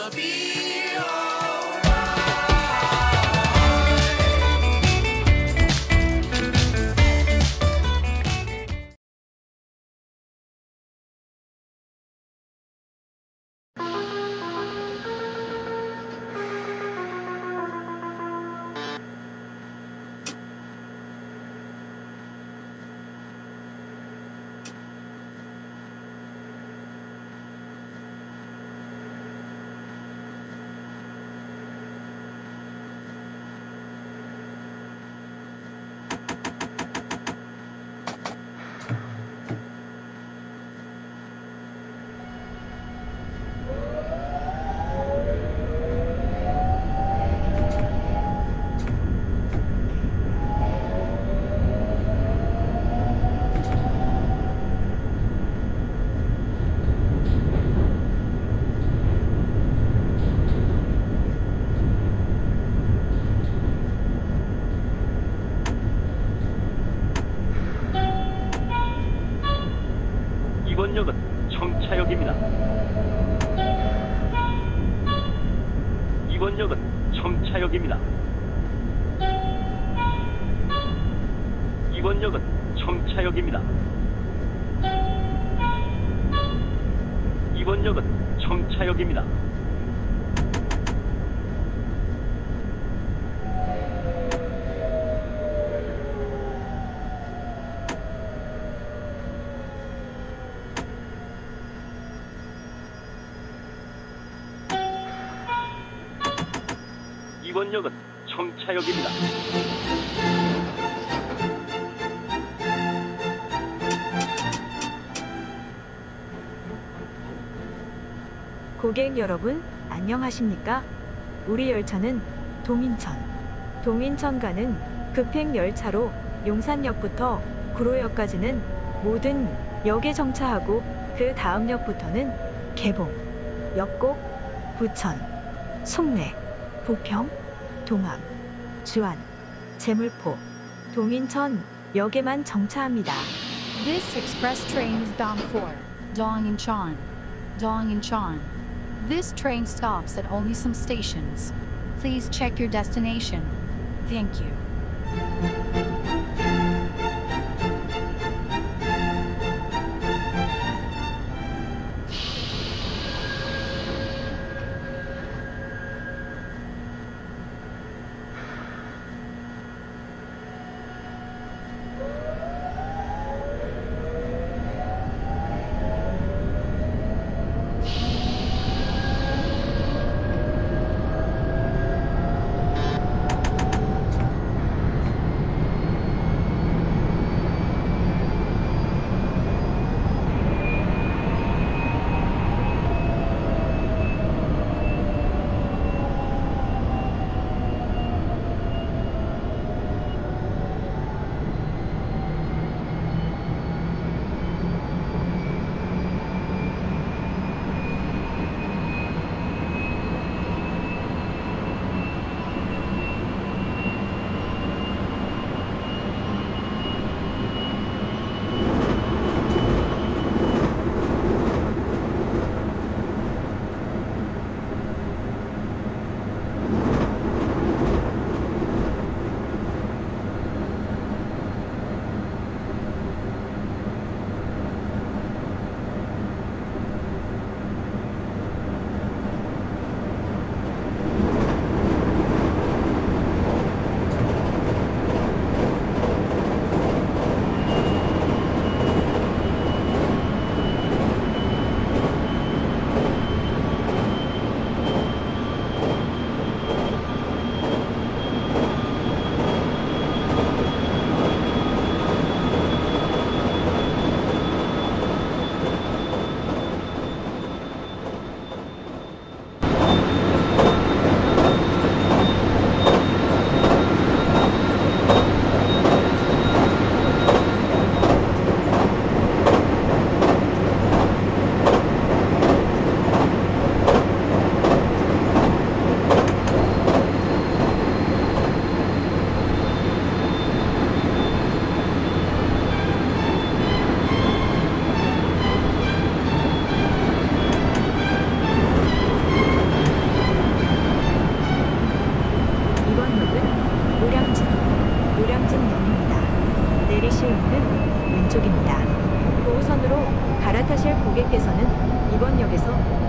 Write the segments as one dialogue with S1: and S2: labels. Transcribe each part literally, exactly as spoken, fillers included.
S1: gonna be alright.
S2: 이번 역은 청차역입니다. 이번 역은 청차역입니다. 이번 역은 청차역입니다. 이번 역은 청차역입니다. 이번 역은 청차역입니다.
S3: 고객 여러분, 안녕하십니까? 우리 열차는 동인천, 동인천 가는 급행 열차로 용산역부터 구로역까지는 모든 역에 정차하고 그 다음 역부터는 개봉, 역곡, 부천, 송내, 부평, 동암, 주안, 제물포, 동인천 역에만 정차합니다.
S4: This express train is bound for Dongincheon. Dongincheon. This train stops at only some stations. Please check your destination. Thank you.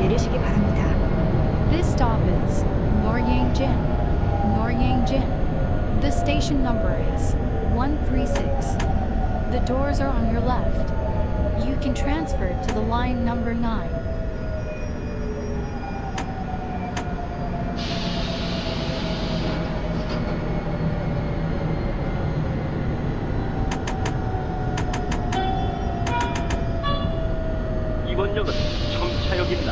S3: 내리시기 바랍니다.
S4: This stop is Noryangjin. Noryangjin. The station number is one three six. The doors are on your left. You can transfer to the line number nine.
S2: 이번 역은 청차역입니다.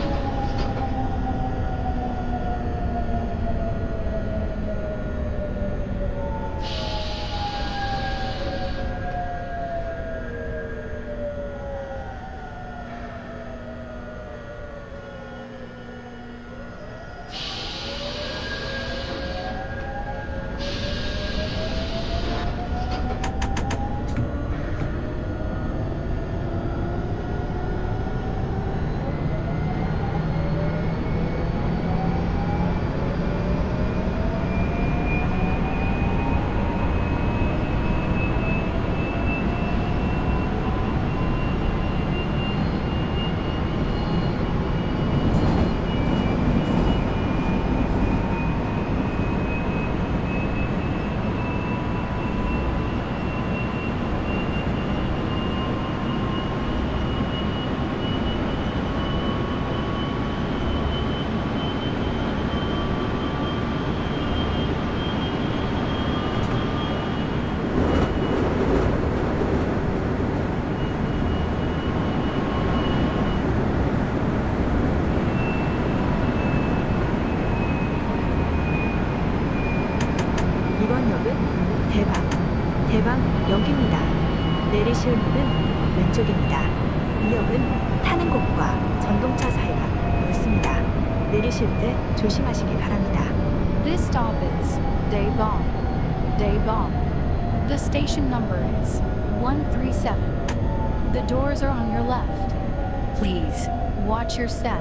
S3: 이번 역은 대방, 대방역입니다. 내리실 문은 왼쪽입니다. 이 역은 타는 곳과 전동차 사이가 넓습니다. 내리실 때 조심하시기 바랍니다.
S4: This stop is Daebong. Daebong. The station number is one three seven. The doors are on your left. Please watch your step.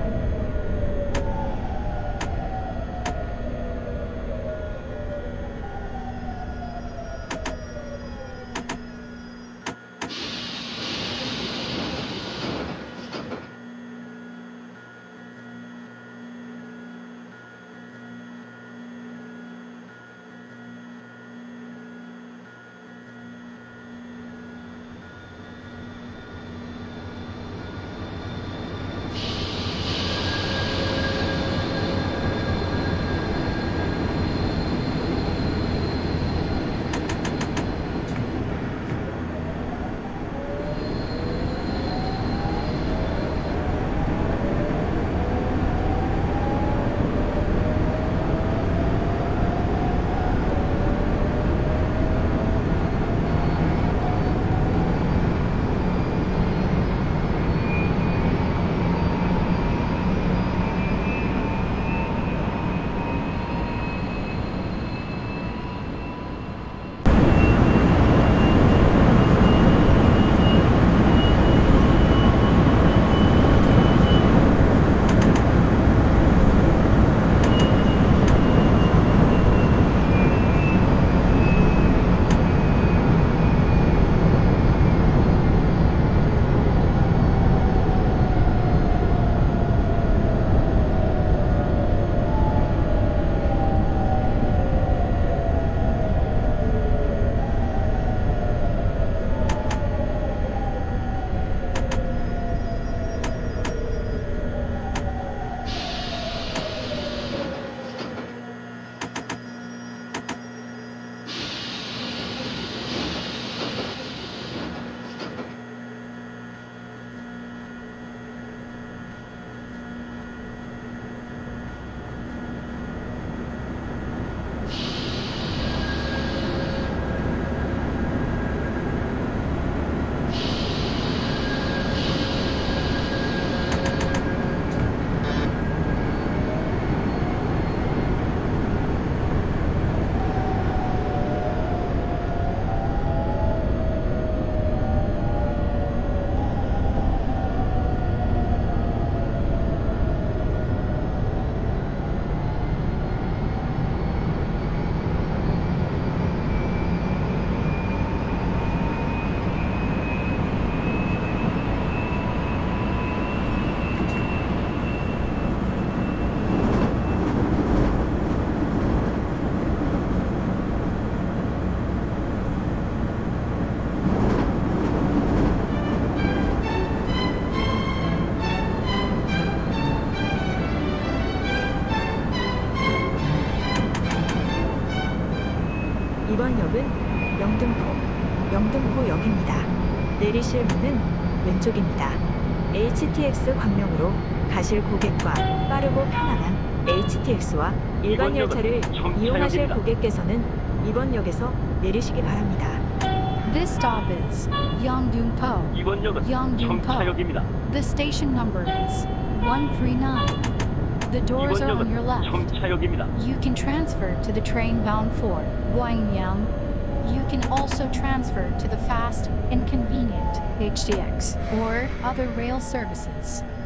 S3: 이번 역은 영등포, 영등포역입니다. 내리실 문은 왼쪽입니다. 에이치티엑스 광명으로 가실 고객과 빠르고 편안한 에이치티엑스와 일반
S2: 이번 역은
S3: 열차를
S2: 청차역입니다.
S3: 이용하실 고객께서는 이번 역에서 내리시기 바랍니다.
S4: This stop is Yeongdeungpo.
S2: 이번 역은
S4: Yeongdeungpo.
S2: 청차역입니다.
S4: The station number is one three nine. The doors
S2: 이번
S4: are on your
S2: 역은
S4: left.
S2: 청차역입니다.
S4: You can transfer to the train bound for Gwangyang. You can also transfer to the fast and convenient H D X or other rail services.